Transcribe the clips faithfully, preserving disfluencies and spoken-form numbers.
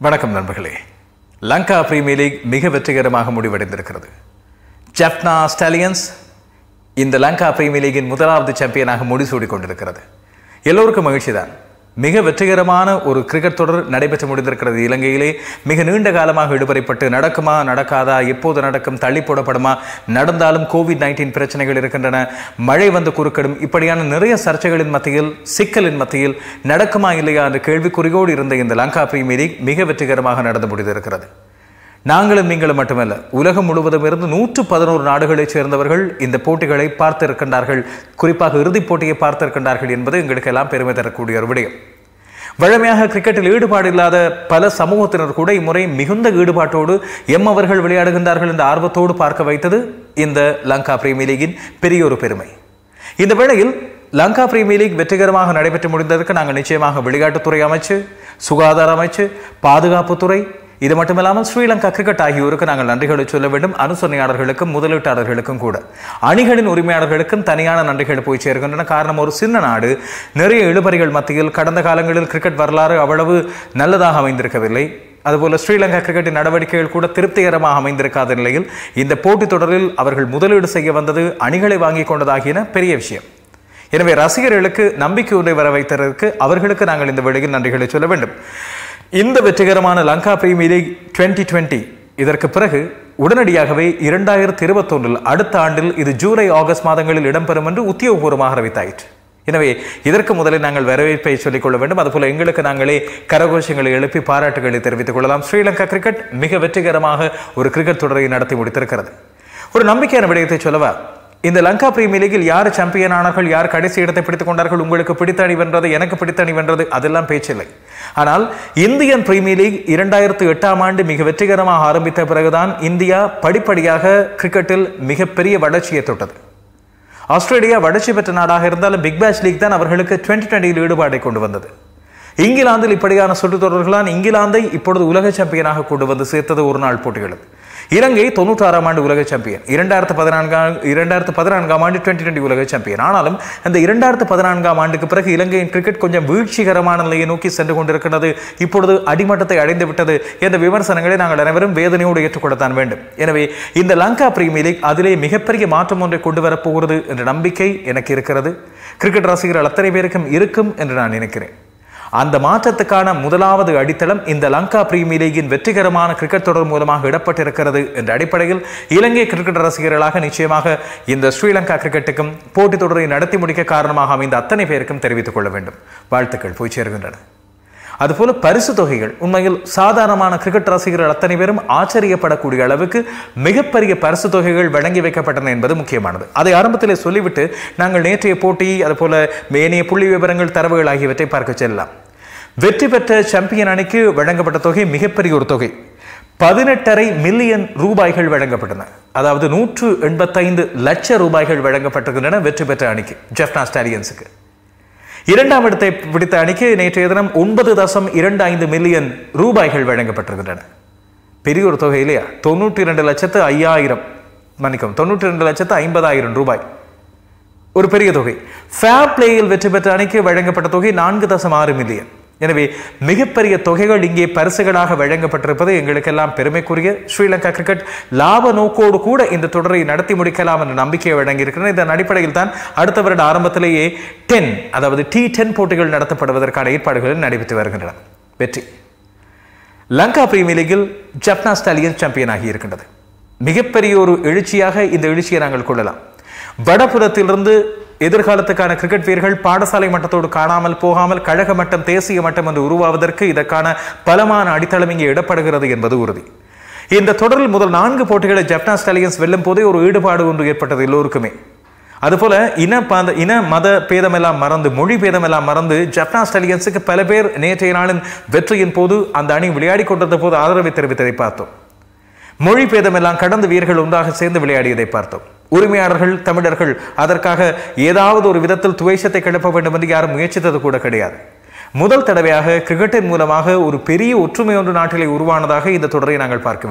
வணக்கம் நண்பர்களே. Lanka Premier league மிக வெற்றிகரமாக முடிவடைந்திருக்கிறது. ஜஃப்னா ஸ்டாலியன்ஸ் இந்த லங்கா பிரீமியர் லீகின் முதலாவது சாம்பியனாக முடிசூடிக் கொண்டிருக்கிறது. எல்லோருக்கும் மகிழ்ச்சிதான். மிக வெற்றிகரமான ஒரு கிரிக்கெட் தொடர் நடைபெற்று முடிந்திருக்கிறது. இலங்கையிலே மிக நீண்ட காலமாக இடுபறைப்பட்டு நடக்குமா நடக்காதா, எப்போது நடக்கும், தள்ளி போடப்படுமா, நடந்தாலும் கோவிட் நைன்டீன் பிரச்சனைகள் இருக்கின்றன, மழை வந்து குறுக்கிடும், இப்படியான நிறைய சர்ச்சைகளின் மத்தியில், சிக்கலின் மத்தியில் நடக்குமா இல்லையா என்ற கேள்விக்குறியோடு இருந்த இந்த லங்கா பிரீமியர் லீக் மிக வெற்றிகரமாக நடந்து முடிந்திருக்கிறது. நாங்களும் நீங்களும் மட்டுமல்ல, உலகம் முழுவதும் இருந்து நூற்று பதினோரு நாடுகளைச் சேர்ந்தவர்கள் இந்த போட்டிகளை பார்த்திருக்கின்றார்கள். குறிப்பாக இறுதிப் போட்டியை பார்த்திருக்கின்றார்கள் என்பது எங்களுக்கு எல்லாம் பெருமை தரக்கூடிய ஒரு விடயம். வழமையாக கிரிக்கெட்டில் ஈடுபாடு இல்லாத பல சமூகத்தினர் கூட இம்முறை மிகுந்த ஈடுபாட்டோடு எம் அவர்கள் விளையாடுகின்றார்கள் என்ற ஆர்வத்தோடு பார்க்க வைத்தது இந்த லங்கா பிரீமியர் லீகின் பெரிய ஒரு பெருமை. இந்த வேளையில் லங்கா பிரீமியர் லீக் வெற்றிகரமாக நடைபெற்று முடிந்ததற்கு நாங்கள் நிச்சயமாக விளையாட்டுத்துறை அமைச்சு, சுகாதார அமைச்சு, பாதுகாப்புத்துறை, இது மட்டுமில்லாமல் ஸ்ரீலங்கா கிரிக்கெட் ஆகியோருக்கு நாங்கள் நன்றிகளை சொல்ல வேண்டும். அனுசரணையாளர்களுக்கும் முதலீட்டாளர்களுக்கும் கூட, அணிகளின் உரிமையாளர்களுக்கும் தனியான நன்றிகள் போய் சேர்கின்றன. காரணம், ஒரு சின்ன நாடு, நிறைய இழுபறிகள் மத்தியில் கடந்த காலங்களில் கிரிக்கெட் வரலாறு அவ்வளவு நல்லதாக அமைந்திருக்கவில்லை. அதுபோல ஸ்ரீலங்கா கிரிக்கெட்டின் நடவடிக்கைகள் கூட திருப்திகரமாக அமைந்திருக்காத நிலையில் இந்த போட்டித் தொடரில் அவர்கள் முதலீடு செய்ய வந்தது, அணிகளை வாங்கி கொண்டதாகின பெரிய விஷயம். எனவே ரசிகர்களுக்கு நம்பிக்கை ஒன்றை வர வைத்ததற்கு அவர்களுக்கு நாங்கள் இந்த வேளையில் நன்றிகளை சொல்ல வேண்டும். இந்த வெற்றிகரமான Lanka Premier League twenty twenty இதற்கு பிறகு உடனடியாகவே இரண்டாயிரத்தி இருபத்தி ஒன்றில் அடுத்த ஆண்டில் இது ஜூலை ஆகஸ்ட் மாதங்களில் இடம்பெறும் என்று உத்தியோகபூர்வமாக அறிவித்தாயிற்று. எனவே இதற்கு முதலில் நாங்கள் வரவேற்பை சொல்லிக் கொள்ள வேண்டும். அதுபோல எங்களுக்கு நாங்களே கரகோஷங்களை எழுப்பி பாராட்டுகளை தெரிவித்துக் கொள்ளலாம். ஸ்ரீலங்கா கிரிக்கெட் மிக வெற்றிகரமாக ஒரு கிரிக்கெட் தொடரை நடத்தி முடித்திருக்கிறது. ஒரு நம்பிக்கையான விடயத்தை சொல்லவா, இந்த லங்கா பிரீமியர் லீகில் யார் சாம்பியன் ஆனார்கள், யார் கடைசி இடத்தை பிடித்துக் கொண்டார்கள், உங்களுக்கு பிடித்த அணி வென்றது, எனக்கு பிடித்த அணி வென்றது, அதெல்லாம் பேச்சில்லை. ஆனால் இந்தியன் பிரீமியர் லீக் இரண்டாயிரத்தி எட்டாம் ஆண்டு மிக வெற்றிகரமாக ஆரம்பித்த பிறகுதான் இந்தியா படிப்படியாக கிரிக்கெட்டில் மிகப்பெரிய வளர்ச்சியை தொட்டது. ஆஸ்திரேலியா வளர்ச்சி பெற்ற நாடாக இருந்தாலும் பிக் பேஷ் லீக் தான் அவர்களுக்கு டுவெண்ட்டி டுவெண்ட்டியில் ஈடுபாடை கொண்டு வந்தது. இங்கிலாந்தில் இப்படியான சுற்றுத் தொடர்களால் இங்கிலாந்தை இப்பொழுது உலக சாம்பியனாக கொண்டு வந்து சேர்த்தது ஒரு நாள் போட்டிகளுக்கு. இலங்கை தொண்ணூற்றி ஆறாம் ஆண்டு உலக சாம்பியன், இரண்டாயிரத்து பதினான்காம் இரண்டாயிரத்து பதினான்காம் ஆண்டு டுவெண்ட்டி டுவெண்ட்டி உலக சாம்பியன். ஆனாலும் அந்த இரண்டாயிரத்து பதினான்காம் ஆண்டுக்கு பிறகு இலங்கையின் கிரிக்கெட் கொஞ்சம் வீழ்ச்சிகரமான நிலையை நோக்கி சென்று கொண்டிருக்கிறது, இப்பொழுது அடிமட்டத்தை அடைந்து விட்டது என்ற விமர்சனங்களை நாங்கள் அனைவரும் வேதனையோடு ஏற்றுக்கொள்ளத்தான் வேண்டும். எனவே இந்த லங்கா பிரீமியர் லீக் அதிலே மிகப்பெரிய மாற்றம் ஒன்றை கொண்டு வரப்போகிறது என்ற நம்பிக்கை எனக்கு இருக்கிறது. கிரிக்கெட் ரசிகர்கள் அத்தனை பேருக்கும் இருக்கும் என்று நான் நினைக்கிறேன். அந்த மாற்றத்துக்கான முதலாவது அடித்தளம் இந்த லங்கா பிரீமியர் லீகின் வெற்றிகரமான கிரிக்கெட் தொடர் மூலமாக இடப்பட்டிருக்கிறது என்ற அடிப்படையில் இலங்கை கிரிக்கெட் ரசிகர்களாக நிச்சயமாக இந்த ஸ்ரீலங்கா கிரிக்கெட்டுக்கும் போட்டித் தொடரை நடத்தி முடிக்க காரணமாக அமைந்த அத்தனை பேருக்கும் தெரிவித்துக் கொள்ள வேண்டும். வாழ்த்துக்கள் போய் சேர்கின்றன. அதுபோல பரிசு தொகைகள், உண்மையில் சாதாரணமான கிரிக்கெட் ரசிகர்கள் அத்தனை பேரும் ஆச்சரியப்படக்கூடிய அளவுக்கு மிகப்பெரிய பரிசு தொகைகள் வழங்கி வைக்கப்பட்டன என்பது முக்கியமானது. அதை ஆரம்பத்திலே சொல்லிவிட்டு நாங்கள் நேற்றைய போட்டி, அதுபோல மேனிய புள்ளி விவரங்கள், தரவுகள் ஆகியவற்றை பார்க்க செல்லலாம். வெற்றி பெற்ற சாம்பியன் அணிக்கு வழங்கப்பட்ட தொகை மிகப்பெரிய ஒரு தொகை, பதினெட்டரை மில்லியன் ரூபாய்கள் வழங்கப்பட்டன. அதாவது நூற்று எண்பத்தைந்து லட்சம் ரூபாய்கள் வழங்கப்பட்டிருக்கின்றன வெற்றி பெற்ற அணிக்கு, ஜஃப்னா ஸ்டாலியன்ஸுக்கு. இரண்டாம் இடத்தை பிடித்த அணிக்கு நேற்றைய தினம் ஒன்பது தசம் இரண்டு ஐந்து மில்லியன் ரூபாய்கள் வழங்கப்பட்டிருக்கின்றன. பெரிய ஒரு தொகை இல்லையா? தொண்ணூற்றி இரண்டு லட்சத்து ஐயாயிரம் மன்னிக்கும் தொண்ணூற்றி இரண்டு லட்சத்து ஐம்பதாயிரம் ரூபாய், ஒரு பெரிய தொகை. ஃபேர் பிளேயில் வெற்றி பெற்ற அணிக்கு வழங்கப்பட்ட தொகை நான்கு தசம் ஆறு மில்லியன். எனவே மிகப்பெரிய தொகைகள் இங்கே பரிசுகளாக வழங்கப்பட்டிருப்பது எங்களுக்கெல்லாம் பெருமைக்குரிய. ஸ்ரீலங்கா கிரிக்கெட் லாப நோக்கோடு கூட இந்த தொடரை நடத்தி முடிக்கலாம் என்ற நம்பிக்கையை வழங்கியிருக்கிறது. இதன் அடிப்படையில் தான் அடுத்த வருட ஆரம்பத்திலேயே டென் அதாவது டி டென் போட்டிகள் நடத்தப்படுவதற்கான ஏற்பாடுகள் நடைபெற்று வருகின்றன. வெற்றி லங்கா பிரீமியர் லீகில் ஜஃப்னா ஸ்டாலியன்ஸ் சாம்பியன் ஆகி இருக்கின்றது. மிகப்பெரிய ஒரு எழுச்சியாக இந்த எழுச்சியை நாங்கள் கொள்ளலாம். வடபுறத்திலிருந்து எதிர்காலத்துக்கான கிரிக்கெட் வீரர்கள் பாடசாலை மட்டத்தோடு காணாமல் போகாமல் கழக மட்டம், தேசிய மட்டம் என்று உருவாவதற்கு இதற்கான பலமான அடித்தளம் இங்கே இடப்படுகிறது என்பது உறுதி. இந்த தொடரில் முதல் நான்கு போட்டிகளை ஜஃப்னா ஸ்டாலியன்ஸ் வெல்லும் போதே ஒரு ஈடுபாடு ஒன்று ஏற்பட்டது எல்லோருக்குமே. அதுபோல இன இன மத பேதமெல்லாம் மறந்து, மொழி பேதமெல்லாம் மறந்து ஜஃப்னா ஸ்டாலியன்ஸுக்கு பல பேர் நேற்றைய நாளின் வெற்றியின் போது அந்த அணி விளையாடி கொண்டிருந்த போது ஆதரவை தெரிவித்ததை பார்த்தோம். மொழி பேதமெல்லாம் கடந்த வீரர்கள் ஒன்றாக சேர்ந்து விளையாடியதை பார்த்தோம். உரிமையாளர்கள், தமிழர்கள் அதற்காக ஏதாவது ஒரு விதத்தில் துவேஷத்தை கிளப்ப வேண்டும் என்று யாரும் முயற்சித்தது கூட கிடையாது. முதல் தடவையாக கிரிக்கெட்டின் மூலமாக ஒரு பெரிய ஒற்றுமை ஒன்று நாட்டிலே உருவானதாக இந்த தொடரை நாங்கள் பார்க்க வேண்டும்.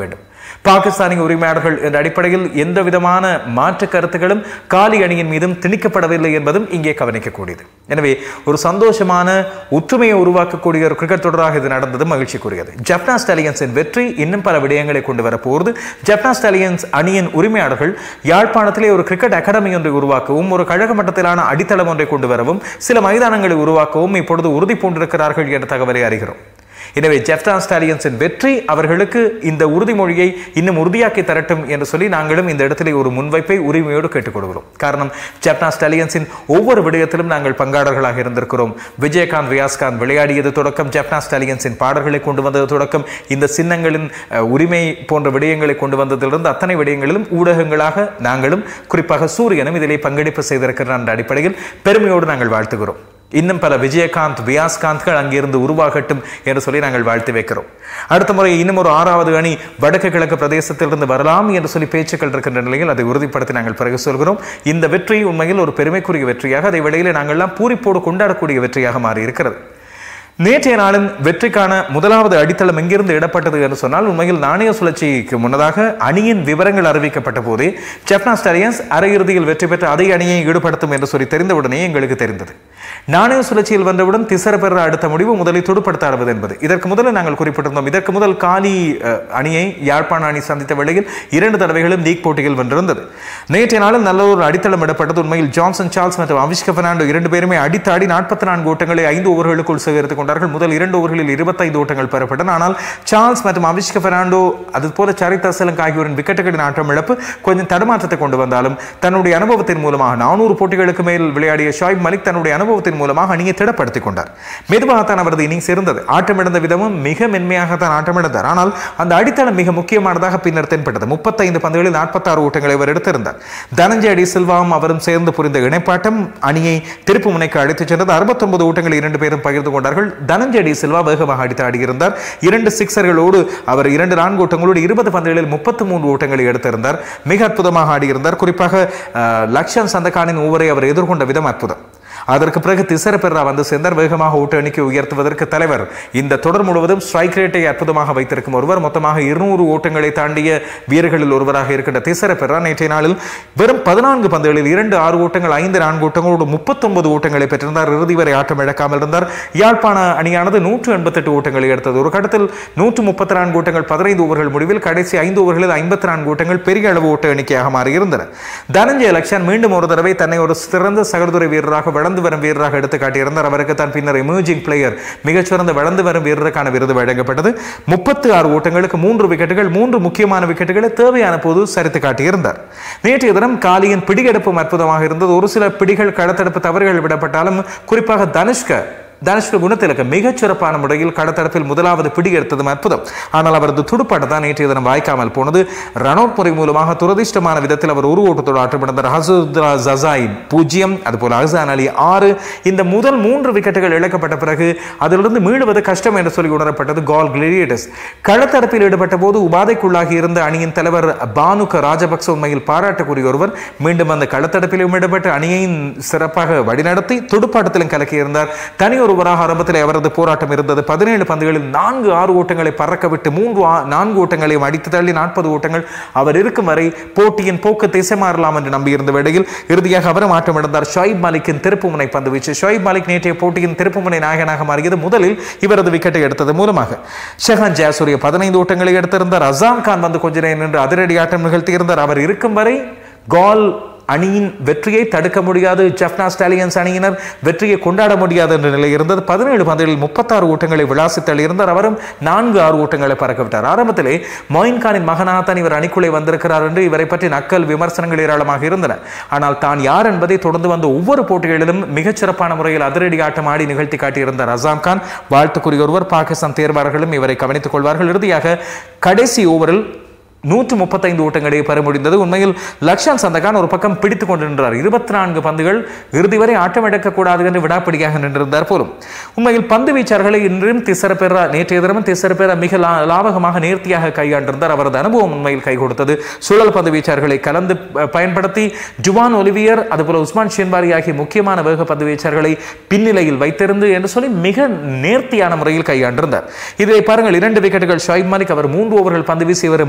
பாகிஸ்தானிய உரிமையாளர்கள் என்ற அடிப்படையில் எந்த விதமான மாற்று கருத்துக்களும் காலி அணியின் மீதும் திணிக்கப்படவில்லை என்பதும் இங்கே கவனிக்கக்கூடியது. எனவே ஒரு சந்தோஷமான ஒற்றுமையை உருவாக்கக்கூடிய ஒரு கிரிக்கெட் தொடராக இது நடந்தது மகிழ்ச்சிக்குரியது. ஜஃப்னா ஸ்டாலியன்ஸின் வெற்றி இன்னும் பல விடயங்களை கொண்டு வரப்போகிறது. ஜஃப்னா ஸ்டாலியன்ஸ் அணியின் உரிமையாளர்கள் யாழ்ப்பாணத்திலே ஒரு கிரிக்கெட் அகாடமி ஒன்றை உருவாக்கவும் ஒரு கழக மட்டத்திலான அடித்தளம் ஒன்றை கொண்டு வரவும் சில மைதானங்களை உருவாக்கவும் இப்பொழுது உறுதி பூண்டிருக்கிறார்கள் என்ற தகவலை அறிகிறோம். எனவே ஜஃப்னா ஸ்டாலியன்ஸின் வெற்றி அவர்களுக்கு இந்த உறுதிமொழியை இன்னும் உறுதியாக்கி தரட்டும் என்று சொல்லி நாங்களும் இந்த இடத்திலே ஒரு முன்வைப்பை உரிமையோடு கேட்டுக்கொள்கிறோம். காரணம், ஜஃப்னா ஸ்டாலியன்ஸின் ஒவ்வொரு விடயத்திலும் நாங்கள் பங்காளர்களாக இருந்திருக்கிறோம். விஜயகாந்த் ரியாஸ்காந்த் விளையாடியது தொடக்கம், ஜஃப்னா ஸ்டாலியன்ஸின் பாடல்களை கொண்டு வந்தது தொடக்கம், இந்த சின்னங்களின் உரிமை போன்ற விடயங்களை கொண்டு வந்ததிலிருந்து அத்தனை விடயங்களிலும் ஊடகங்களாக நாங்களும் குறிப்பாக சூரியனும் இதிலே பங்கெடுப்பு செய்திருக்கிற என்ற அடிப்படையில் பெருமையோடு நாங்கள் வாழ்த்துகிறோம். இன்னும் பல விஜயகாந்த் வியாஸ்காந்த்கள் அங்கிருந்து உருவாகட்டும் என்று சொல்லி நாங்கள் வாழ்த்து வைக்கிறோம். அடுத்த முறை இன்னும் ஒரு ஆறாவது அணி வடக்கு கிழக்கு பிரதேசத்திலிருந்து வரலாம் என்று சொல்லி பேச்சுக்கள் இருக்கின்ற நிலையில் அதை உறுதிப்படுத்தி நாங்கள் பிறகு சொல்கிறோம். இந்த வெற்றி உண்மையில் ஒரு பெருமைக்குரிய வெற்றியாக, அதை வெளியிலே நாங்கள்லாம் பூரிப்போடு கொண்டாடக்கூடிய வெற்றியாக மாறி இருக்கிறது. நேற்றைய நாளின் வெற்றிக்கான முதலாவது அடித்தளம் எங்கிருந்து இடப்பட்டது என்று சொன்னால், உண்மையில் நாணய சுழற்சிக்கு முன்னதாக அணியின் விவரங்கள் அறிவிக்கப்பட்ட போதே ஜஃப்னா ஸ்டாலியன்ஸ் அரையிறுதியில் வெற்றி பெற்ற அதே அணியை ஈடுபடுத்தும் என்று சொல்லி தெரிந்தவுடனே எங்களுக்கு தெரிந்தது. நாணய சுழற்சியில் வென்றவுடன் திசர பெற அடுத்த முடிவு முதலில் துடுப்படுத்த ஆடுவது என்பது. இதற்கு முதலில் நாங்கள் குறிப்பிட்டிருந்தோம். இதற்கு முதல் காலி அணியை யாழ்ப்பாண அணி சந்தித்த வேளையில் இரண்டு தடவைகளும் லீக் போட்டியில் வென்றிருந்தது. நேற்றைய நாளில் நல்ல ஒரு அடித்தளம் இடப்பட்டது. உண்மையில் ஜான்சன் சார்ல்ஸ் மற்றும் அவிஷ்க பெர்னாண்டோ இரண்டு பேருமே அடித்தாடி நாற்பத்தி நான்கு ஓட்டங்களை ஐந்து ஓவர்களுக்குள் சேகரித்துக் கொண்டார்கள். முதல் இரண்டு ஓவர்களில் இருபத்தைந்து ஓட்டங்கள் பெறப்பட்டன. ஆனால் சார்ல்ஸ் மற்றும் அவிஷ்க பெர்னாண்டோ அதுபோல சரித் அசலங்க் ஆகியோரின் விக்கெட்டுகளின் ஆட்டம் இழப்பு கொஞ்சம் தடுமாற்றத்தை கொண்டு வந்தாலும் தன்னுடைய அனுபவத்தின் மூலமாக நானூறு போட்டிகளுக்கு மேல் விளையாடிய ஷாயிப் மலிக் தன்னுடைய அனுபவத்தின் மூலமாக அணியை திடப்படுத்திக் கொண்டார். மெதுவாகத்தான் அவரது இன்னிங்ஸ் இருந்தது. ஆட்டமிழந்த விதமும் மிக மென்மையாகத்தான் ஆட்டமிழந்தார். ஆனால் அந்த அடித்தளம் மிக முக்கியமானதாக பின்னர் தென்பட்டது. முப்பத்தைந்து பந்துகளில் நாற்பத்தி ஆறு ஓட்டங்களை அவர் எடுத்திருந்தார். தனஞ்சய டி சில்வாவும் அவரும் சேர்ந்து புரிந்த இணைப்பாட்டம் அணியை திருப்பு முனைக்கு அழைத்துச் சென்றது. அறுபத்தி ஒன்பது ஓட்டங்களை இரண்டு பேரும் பகிர்ந்து கொண்டார்கள். தனஞ்சய டி சில்வா வேகமாக அடித்து ஆடியிருந்தார். இரண்டு சிக்ஸர்களோடு அவர் இரண்டு நான்கு ஓட்டங்களோடு இருபது பந்துகளில் முப்பத்தி மூன்று ஓட்டங்களை எடுத்திருந்தார். மிக அற்புதமாக ஆடியிருந்தார். குறிப்பாக லக்ஷன் சந்தகானின் ஓவரை அவர் எதிர்கொண்ட விதம் அற்புதம். அதற்கு பிறகு திசர பெர்ரா வந்து சேர்ந்தார். வேகமாக ஓட்ட எண்ணிக்கை உயர்த்துவதற்கு தலைவர் இந்த தொடர் முழுவதும் ஸ்ட்ரைக் ரேட்டை அற்புதமாக வைத்திருக்கும் ஒருவர். மொத்தமாக இருநூறு ஓட்டங்களை தாண்டிய வீரர்களில் ஒருவராக இருக்கின்ற திசர பெர்ரா நேற்றைய நாளில் வெறும் பதினான்கு பந்துகளில் இரண்டு ஆறு ஓட்டங்கள் ஐந்து நான்கு ஓட்டங்களோடு முப்பத்தி ஒன்பது ஓட்டங்களை பெற்றிருந்தார். இறுதி வரை ஆட்டம் இழக்காமல் இருந்தார். யாழ்ப்பாண அணியானது நூற்று எண்பத்தி எட்டு ஓட்டங்களை எடுத்தது. ஒரு கட்டத்தில் நூற்று முப்பத்தி நான்கு ஓட்டங்கள் பதினைந்து ஓவர்கள் முடிவில் கடைசி ஐந்து ஓவர்களில் ஐம்பத்தி நான்கு ஓட்டங்கள் பெரிய அளவு ஓட்ட எண்ணிக்கையாக மாறியிருந்தன. தனஞ்சய லக்ஷன் மீண்டும் ஒரு தடவை தன்னை ஒரு சிறந்த சகோதர வீரராக வளர்ந்து வரும் வீரராக எடுத்து காட்டியிருந்தார். அவருக்கு தான் பின்னர் எமர்ஜிங் பிளேயர் மிகச்சிறந்த வளர்ந்து வரும் வீரருக்கான விருது வழங்கப்பட்டது. முப்பத்தி ஆறு ஓட்டங்களுக்கு மூன்று விக்கெட்டுகள், மூன்று முக்கியமான விக்கெட்டுகளை தேவையான போது சரித்து காட்டியிருந்தார். நேற்றைய தினம் காலியின் பிடிகெடுப்பும் அற்புதமாக இருந்தது. ஒரு சில பிடிகள் களத்தடுப்பு தவறுகள் விடப்பட்டாலும் குறிப்பாக தனுஷ்க தனுஷ்க குணத்திலக்க மிகச் சிறப்பான முறையில் கடத்தரப்பில் முதலாவது பிடி எடுத்ததும் அற்புதம். ஆனால் அவரது துடுப்பாட்ட தான் நேற்றைய தினம் வாய்க்காமல் போனது. ரன்அவுட் முறை மூலமாக துரதிஷ்டமான விதத்தில் அவர் ஒரு ஓட்டத்தோடு ஆட்டமிழந்தார். ஹசுத்ரா ஜசாய் பூஜ்ஜியம், அதுபோல அஹ்சான் அலி ஆறு. இந்த முதல் மூன்று விக்கெட்டுகள் இழக்கப்பட்ட பிறகு அதிலிருந்து மீளுவது கஷ்டம் என்று சொல்லி உணரப்பட்டது. கால் கிளியேட்டஸ் களத்தரப்பில் ஈடுபட்ட போது உபாதைக்குள்ளாகி இருந்த அணியின் தலைவர் பானுக ராஜபக்ச உண்மையில் பாராட்டுக்குரிய ஒருவர். மீண்டும் அந்த களத்தரப்பிலும் ஈடுபட்டு அணியையும் சிறப்பாக வழிநடத்தி துடுப்பாட்டத்திலும் கலக்கியிருந்தார். தனி ஒருவராக ஆரம்பத்தில் அவரது போராட்டம் இருந்தது. பதினேழு பந்துகளில் நான்கு ஆறு ஓட்டங்களை பறக்க விட்டு மூன்று நான்கு ஓட்டங்களையும் அடித்து தள்ளி நாற்பது ஓட்டங்கள் அவர் இருக்கும் வரை போட்டியின் போக்கு திசை மாறலாம் என்று நம்பியிருந்த வேளையில் இறுதியாக அவரும் ஆட்டம் இழந்தார். ஷாயிப் மாலிக்கின் திருப்பு முனை பந்து வீச்சு. ஷாயிப் மாலிக் நேற்றைய போட்டியின் திருப்பு முனை நாயகனாக மாறியது. முதலில் இவரது விக்கெட்டை எடுத்தது மூலமாக ஷஹான் ஜாசூரிய பதினைந்து ஓட்டங்களை எடுத்திருந்தார். அசாம் கான் வந்து கொஞ்ச நேரம் நின்று அதிரடி ஆட்டம் நிகழ்த்தியிருந்தார். அவர் இருக்கும் வரை கால் அணியின் வெற்றியை தடுக்க முடியாது. ஜஃப்னா ஸ்டாலியன்ஸ் அணியினர் வெற்றியை கொண்டாட முடியாது என்ற நிலை இருந்தது. பதினேழு பந்துகளில் முப்பத்தாறு ஓட்டங்களை விளாசித்தல் இருந்தார். அவரும் நான்கு ஆறு ஓட்டங்களை பறக்கவிட்டார். ஆரம்பத்திலே மொயின் கானின் மகனாகத்தான் இவர் அணிக்குள்ளே வந்திருக்கிறார் என்று இவரை பற்றி நக்கல் விமர்சனங்கள் ஏராளமாக இருந்தன. ஆனால் தான் யார் என்பதை தொடர்ந்து வந்த ஒவ்வொரு போட்டிகளிலும் மிகச்சிறப்பான முறையில் அதிரடி ஆட்டம் ஆடி நிகழ்த்தி காட்டியிருந்தார் அசாம் கான். வாழ்த்துக்குரிய ஒருவர். பாகிஸ்தான் தேர்வாளர்களும் இவரை கவனித்துக் கொள்வார்கள். இறுதியாக கடைசி ஓவரில் நூற்று முப்பத்தைந்து ஓட்டங்களை பெற முடிந்தது. உண்மையில் லக்ஷன் சந்தகான் ஒரு பக்கம் பிடித்துக் கொண்டு நின்றார். இருபத்தி நான்கு பந்துகள் இறுதி வரை ஆட்டம் எடுக்கக்கூடாது என்று விடாப்பிடியாக நின்றிருந்தார் போலும். உண்மையில் பந்து வீச்சாளர்களை இன்றும் திசர பெற நேற்றைய தினமும் திசர பெற மிக லாபகமாக நேர்த்தியாக கையாண்டிருந்தார். அவரது அனுபவம் உண்மையில் கை கொடுத்தது. சுழல் பந்து வீச்சாளர்களை கலந்து பயன்படுத்தி ஜுவான் ஒலிவியர் அதுபோல உஸ்மான் ஷின்பாரி ஆகிய முக்கியமான வேக பந்து வீச்சாளர்களை பின்னிலையில் வைத்திருந்து என்று சொல்லி மிக நேர்த்தியான முறையில் கையாண்டிருந்தார். இதை பாருங்கள், இரண்டு விக்கெட்டுகள் ஷாயிப் மாலிக். அவர் மூன்று ஓவர்கள் பந்து வீசியவர் மூன்று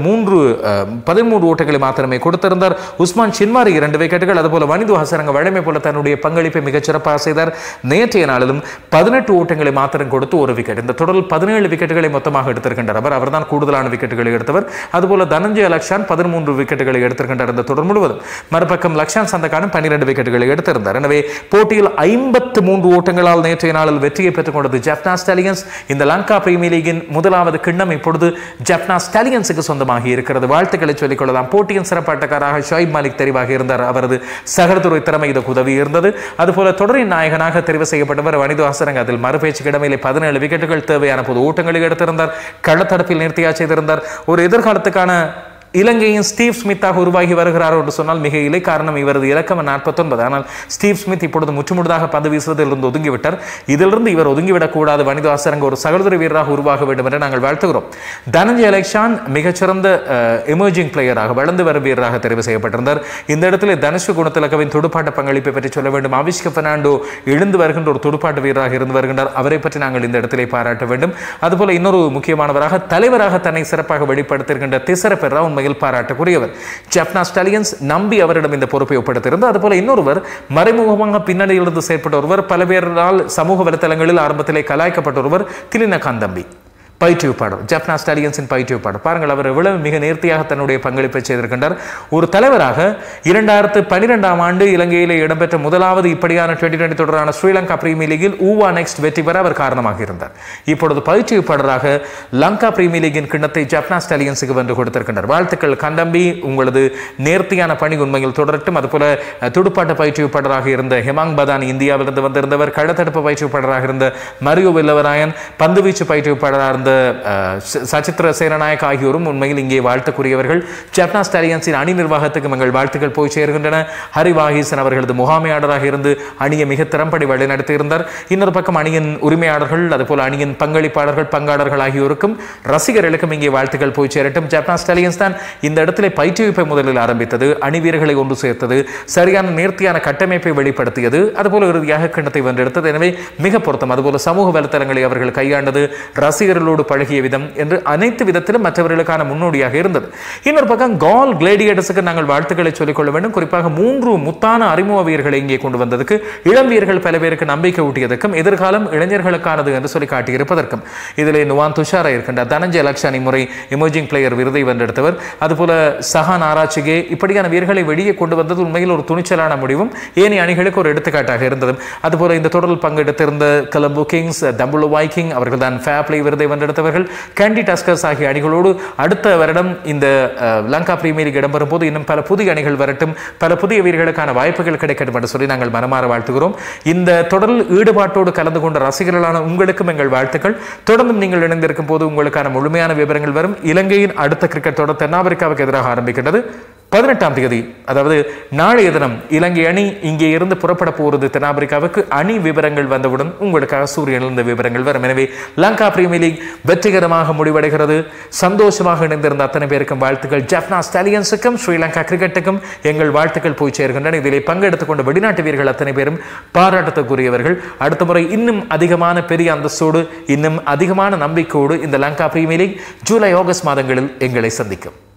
பதிமூன்று ஓட்டங்களை மாத்திரமே கொடுத்திருந்தார். உஸ்மான் சின்மாரி இரண்டு விக்கெட்டுகள், அதுபோல வனிது ஹசரங்க வழமை போல தன்னுடைய பங்களிப்பை மிகச் சிறப்பாக செய்தார். நேற்றைய நாளிலும் பதினெட்டு ஓட்டங்களை மாத்திரம் கொடுத்து ஒரு விக்கெட். இந்த தொடரில் பதினேழு விக்கெட்டுகளை மொத்தமாக எடுத்திருக்கின்றார் அவர். அவர்தான் கூடுதலான விக்கெட்டுகளை எடுத்தவர். அதுபோல தனஞ்சய லக்ஷான் பதிமூன்று விக்கெட்டுகளை எடுத்திருக்கின்றார் இந்த தொடர் முழுவதும். மறுபக்கம் லக்ஷான் சந்தகானும் பன்னிரண்டு விக்கெட்டுகளை எடுத்திருந்தார். எனவே போட்டியில் ஐம்பத்து மூன்று ஓட்டங்களால் நேற்றைய நாளில் வெற்றியை பெற்றுக் கொண்டது ஜஃப்னா ஸ்டாலியன்ஸ். இந்த லங்கா பிரீமியர் லீகின் முதலாவது கிண்ணம் இப்பொழுது ஜஃப்னா ஸ்டாலியன்ஸுக்கு சொந்தமாகி இருக்கிறது. வாழ்த்துக்களை சொல்லிக் கொள்ளலாம். போட்டியின் சிறப்பாட்டக்காராக ஷாயிப் மாலிக் தெரிவாக இருந்தார். அவரது சகதுரை திறமை இதற்கு உதவி இருந்தது. அதுபோல தொடரின் நாயகனாக தெரிவு செய்யப்பட்டவர் வனிது ஹசரங்க. அதில் மறுபேச்சு கிடமையிலே பதினேழு விக்கெட்டுகள் தேவையான போது ஓட்டங்களை எடுத்திருந்தார். களத்தடுப்பில் நிறுத்தியா செய்திருந்தார். ஒரு எதிர்காலத்துக்கான இலங்கையின் ஸ்டீவ் ஸ்மித்தாக உருவாகி வருகிறார் என்று சொன்னால் மிக இல்லை. காரணம் இவரது இலக்கம் நாற்பத்தி ஒன்பது. ஆனால் ஸ்டீவ் ஸ்மித் இப்பொழுது முற்றுமுழுதாக பந்து வீசுவதிலிருந்து ஒதுங்கிவிட்டார். இதிலிருந்து இவர் ஒதுங்கிவிடக் கூடாது. வனிது ஹசரங்க ஒரு சகோதர வீரராக உருவாக வேண்டும் என்று நாங்கள் வாழ்த்துகிறோம். தனஞ்சய லக்ஷான் மிகச்சிறந்த எமர்ஜிங் பிளேயராக வளர்ந்து வரும் வீரராக தெரிவு செய்யப்பட்டிருந்தார். இந்த இடத்துல தனுஷ் குணத்திலகவின் துடுப்பாட்ட பங்களிப்பை பற்றி சொல்ல வேண்டும். ஆவிஷ்க பெர்னாண்டோ எழுந்து வருகின்ற ஒரு துடுப்பாட்ட வீரராக இருந்து வருகின்றார். அவரை பற்றி நாங்கள் இந்த இடத்திலே பாராட்ட வேண்டும். அதுபோல இன்னொரு முக்கியமானவராக தலைவராக தன்னை சிறப்பாக வெளிப்படுத்தியிருக்கின்ற திசர பெர்ரா உண்மை பாராட்டுக்குரியவர். ஜஃப்னா ஸ்டாலியன்ஸ் நம்பி அவரிடம் இந்த பொறுப்பை ஒப்படைத்திருந்தார். அதுபோல இன்னொருவர் மறைமுகமாக பின்னணியிலிருந்து செயற்பட்ட ஒருவர், பல பேரால் சமூக வலைத்தளங்களில் ஆரம்பத்திலே கலாய்க்கப்பட்ட ஒருவர் திலினகாந்த் தம்பி பயிற்றுவிப்பாளர், ஜஃப்னா ஸ்டாலியன்ஸின் பயிற்றுவிப்பாளர். பாருங்கள், அவர் எவ்வளவு மிக நேர்த்தியாக தன்னுடைய பங்களிப்பை செய்திருக்கின்றார். ஒரு தலைவராக இரண்டாயிரத்து பன்னிரெண்டாம் ஆண்டு இலங்கையிலே இடம்பெற்ற முதலாவது இப்படியான டுவெண்டி டுவெண்டி தொடரான ஸ்ரீலங்கா பிரீமியர் லீகில் ஊவா நெக்ஸ்ட் வெற்றி பெற அவர் காரணமாக இருந்தார். இப்பொழுது பயிற்றுவிப்பாளராக லங்கா பிரீமியர் லீகின் கிண்ணத்தை ஜஃப்னா ஸ்டாலியன்ஸுக்கு வென்று கொடுத்திருக்கின்றார். வாழ்த்துக்கள் கண்டம்பி, உங்களது நேர்த்தியான பணி உண்மையில் தொடரட்டும். அதுபோல துடுப்பாட்ட பயிற்றுவிப்பாளராக இருந்த ஹெமாங் பதானி இந்தியாவிலிருந்து வந்திருந்தவர், களத்தடுப்பு பயிற்றுவிப்பாளராக இருந்த மரியோ வில்லவராயன், பந்துவீச்சு பயிற்றுவிப்பாளராக இருந்த சச்சித்ர சேனநாயக் ஆகியோரும் உண்மையில் இங்கே வாழ்த்துக்குரியவர்கள். ஜஃப்னா ஸ்டாலியன்ஸின் அணி நிர்வாகத்துக்கு எங்கள் வாழ்த்துக்கள் போய் சேர்கின்றன. ஹரிவாகிசன் அவர்களது முகாமையாளராக இருந்து அணியை மிக திறம்படி வழிநடத்தி இருந்தார். இன்னொரு பக்கம் அணியின் உரிமையாளர்கள், அதுபோல அணியின் பங்களிப்பாளர்கள், பங்காளர்கள் ஆகியோருக்கும் ரசிகர்களுக்கும் இங்கே வாழ்த்துக்கள் போய் சேரட்டும். ஜஃப்னா ஸ்டாலியன்ஸ் தான் இந்த இடத்திலே பயிற்றுவிப்பை முதலில் ஆரம்பித்தது, அணி வீரர்களை ஒன்று சேர்த்தது, சரியான நேர்த்தியான கட்டமைப்பை வெளிப்படுத்தியது, அதுபோல இறுதியாக கிண்ணத்தை வென்றெடுத்தது. எனவே மிக பொருத்தம். அதுபோல சமூக வலைத்தளங்களை அவர்கள் கையாண்டது, ரசிகர்களோடு பழகிய விதம் என்று அனைத்து விதத்திலும் மற்றவர்களுக்கான முன்னோடியாக இருந்தது. இன்னொரு பக்கம் கால் கிளேடியேட்டர்ஸுக்கு நாங்கள் வாழ்த்துக்களை சொல்லிக் கொள்ள வேண்டும். குறிப்பாக மூன்று முத்தான அறிமுக வீரர்களை இங்கே கொண்டு வந்ததுக்கு, இளம் வீரர்கள் பல பேருக்கு நம்பிக்கை ஊட்டியதற்கும், எதிர்காலம் இளைஞர்களுக்கானது என்று சொல்லி காட்டியிருப்பதற்கும். இதிலே நுவான் துஷாரா இருக்கின்ற தனஞ்சய லக்ஷான் இம்முறை எமர்ஜிங் பிளேயர் விருதை வென்றெடுத்தவர். அதுபோல சஹான் ஆராய்ச்சிகே இப்படியான வீரர்களை வெளியே கொண்டு வந்தது உண்மையில் ஒரு துணிச்சலான முடிவும் ஏனைய அணிகளுக்கு ஒரு எடுத்துக்காட்டாக இருந்தது. அதுபோல இந்த தொடரில் பங்கெடுத்திருந்த கொலம்போ கிங்ஸ், தம்புலு வைக்கிங் அவர்கள் தான் ஃபேர் பிளே விருதை வென்றெடுத்தவர்கள். கேண்டி டஸ்கர்ஸ் ஆகிய அணிகளோடு அடுத்த வருடம் இந்த லங்கா பிரீமியர் லீக் இடம்பெறும் போது இன்னும் பல புதிய அணிகள் வரட்டும், பல புதிய வீரர்களுக்கான வாய்ப்புகள் கிடைக்கட்டும் என்று சொல்லி நாங்கள் மனமாற வாழ்த்துகிறோம். இந்த தொடரில் ஈடுபாட்டோடு கலந்து கொண்ட ரசிகர்களான உங்களுக்கும் எங்கள் வாழ்த்துக்கள். தொடர்ந்தும் நீங்கள் இணைந்திருக்கும் போது உங்களுக்கான முழுமையான விவரங்கள் வரும். இலங்கையின் அடுத்த கிரிக்கெட் தொடர் தென்னாப்பிரிக்காவுக்கு எதிராக ஆரம்பிக்கின்றது. பதினெட்டாம் தேதி, அதாவது நாளைய தினம் இலங்கை அணி இங்கே இருந்து புறப்பட போகிறது தென்னாப்பிரிக்காவுக்கு. அணி விவரங்கள் வந்தவுடன் உங்களுக்காக சூரியனில் இந்த விவரங்கள் வரும். எனவே லங்கா பிரீமியர் லீக் வெற்றிகரமாக முடிவடைகிறது. சந்தோஷமாக இணைந்திருந்த அத்தனை பேருக்கும் வாழ்த்துக்கள். ஜஃப்னா ஸ்டாலியன்ஸுக்கும் ஸ்ரீலங்கா கிரிக்கெட்டுக்கும் எங்கள் வாழ்த்துக்கள் போய் சேர்கின்றன. இதிலே பங்கெடுத்துக் கொண்ட வெளிநாட்டு வீரர்கள் அத்தனை பேரும் பாராட்டத்துக்குரியவர்கள். அடுத்த முறை இன்னும் அதிகமான பெரிய அந்தஸ்தோடு, இன்னும் அதிகமான நம்பிக்கையோடு இந்த Lanka Premier League July August மாதங்களில் எங்களை சந்திக்கும்.